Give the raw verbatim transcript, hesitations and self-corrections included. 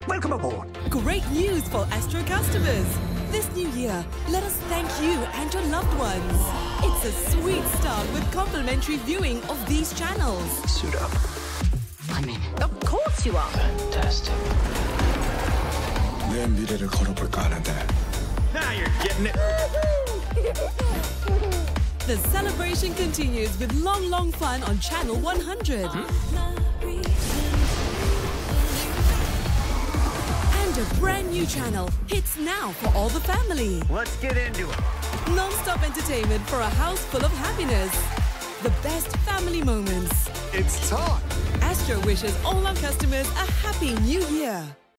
Welcome aboard. Great news for Astro customers. This new year, let us thank you and your loved ones. It's a sweet start with complimentary viewing of these channels. Suit up. I'm in. Of course you are. Fantastic. 내 미래를 걸어볼까 하는데. Now you're getting it. The celebration continues with long, long fun on channel one hundred. And a brand new channel hits now for all the family. Let's get into it. Non-stop entertainment for a house full of happiness. The best family moments. It's time. Astro wishes all our customers a happy new year.